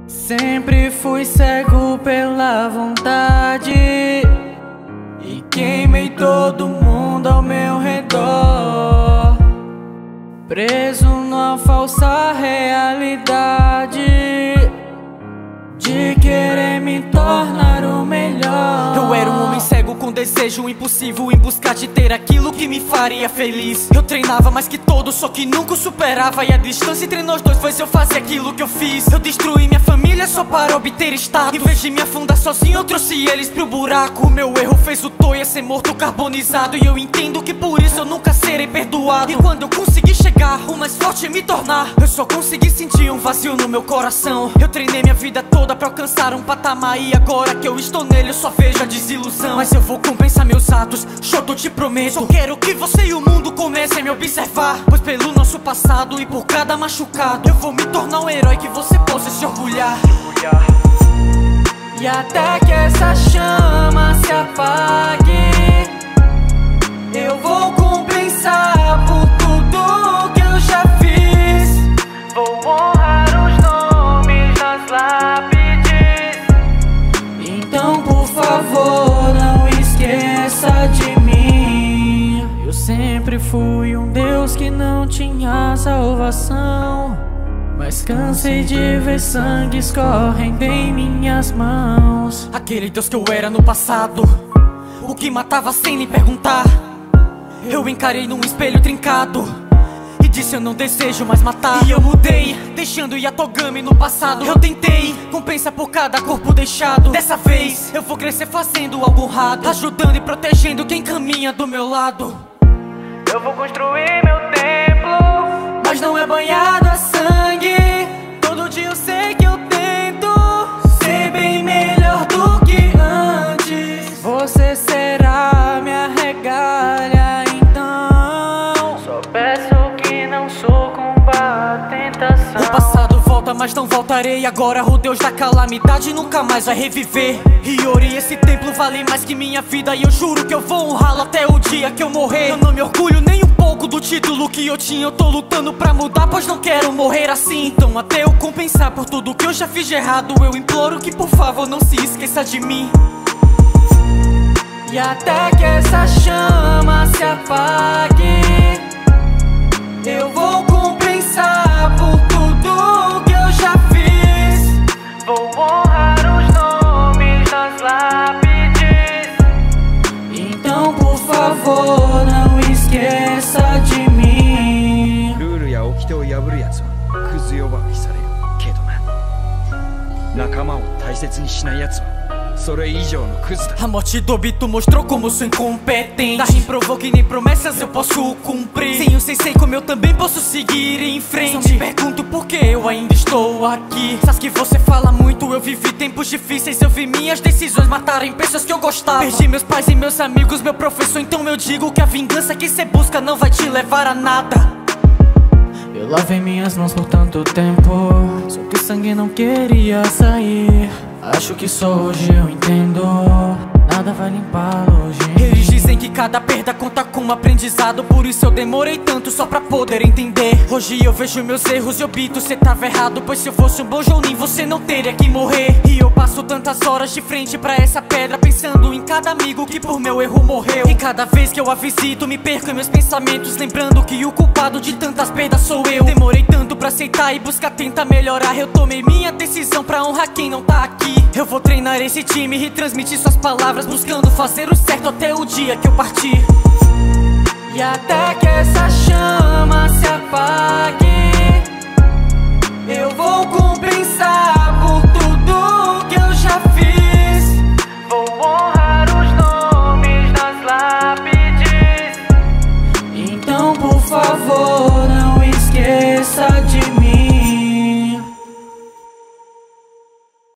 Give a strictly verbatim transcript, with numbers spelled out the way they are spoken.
Sempre fui cego pela vontade e queimei todo mundo ao meu redor, preso numa falsa realidade de querer me tornar o melhor. Eu era um homem cego com desejo impossível em busca de ter aquilo que me faria feliz. Eu treinava mais que todos, só que nunca o superava, e a distância entre nós dois fez eu fazer aquilo que eu fiz. Eu destruí minha família só para obter status. Em vez de me afundar sozinho, eu trouxe eles pro buraco. O meu erro fez o Toya ser morto carbonizado, e eu entendo que por isso eu nunca serei perdoado. E quando eu consegui chegar, o mais forte me tornar, eu só consegui sentir um vazio no meu coração. Eu treinei minha vida toda pra alcançar um patamar, e agora que eu estou nele eu só vejo a desilusão. Mas eu vou compensar meus atos, Shoto, te prometo. Só quero que você e o mundo comecem a me observar, pois pelo nosso passado e por cada machucado eu vou me tornar um herói que você possa se orgulhar. E até que essa chama se apague, eu vou compensar por tudo que eu já fiz. Vou honrar os nomes nas lápides. Então por favor não esqueça de mim. Eu sempre fui um Deus que não tinha salvação, mas cansei de ver sangue escorrendo em minhas mãos. Aquele Deus que eu era no passado, o que matava sem nem perguntar, eu encarei num espelho trincado e disse eu não desejo mais matar. E eu mudei, deixando Yatogami no passado. Eu tentei, compensa por cada corpo deixado. Dessa vez eu vou crescer fazendo algo honrado, ajudando e protegendo quem caminha do meu lado. Eu vou construir meu templo, mas não é banhado a sangue. Todo dia eu sei que eu tento ser bem melhor do que antes. Você será minha regalha, então só peço que não sucumba à tentação. O passado volta, mas não voltarei. Agora o Deus da calamidade nunca mais vai reviver. Hiyori, esse templo vale mais que minha vida, e eu juro que eu vou honrá-lo até o dia que eu morrer. Eu não me orgulho nem um pouco do título que eu tinha. Eu tô lutando pra mudar, pois não quero morrer assim. Então até eu compensar por tudo que eu já fiz de errado, eu imploro que por favor não se esqueça de mim. E até que essa chama se apague, eu vou compensar por tudo que eu já fiz. Vou honrar os nomes nas lápides. Então por favor não esqueça de mim. ルールや掟を破るやつはクズ呼ばわりされるけどな、仲間を大切にしないやつはそれ以上のクズだ。 A morte do Obito mostrou como eu sou incompetente. Darim provou que nem promessas eu posso cumprir. Sem o sensei como eu também posso seguir em frente. Só me pergunto por que eu ainda estou aqui. Sasuke, você fala muito, eu vivi tempos difíceis. Eu vi minhas decisões matarem pessoas que eu gostava. Perdi meus pais e meus amigos, meu professor. Então eu digo que a vingança que cê busca não vai te levar a nada. Eu lavei minhas mãos por tanto tempo, só que o sangue não queria sair. Acho que só hoje eu entendo, nada vai limpá-lo hoje. Eles dizem que cada perda conta como aprendizado, por isso eu demorei tanto só pra poder entender. Hoje eu vejo meus erros e Obito, cê tava errado, pois se eu fosse um bom Jounin você não teria que morrer. E eu passo tantas horas de frente pra essa pedra, pensando em cada amigo que por meu erro morreu. E cada vez que eu a visito me perco em meus pensamentos, lembrando que o culpado de tantas perdas sou eu. Demorei tanto pra aceitar e buscar tentar melhorar. Eu tomei minha decisão pra honrar quem não tá aqui. Eu vou treinar esse time e transmitir suas palavras, buscando fazer o certo até o dia que eu partir. E até que essa chama se apague,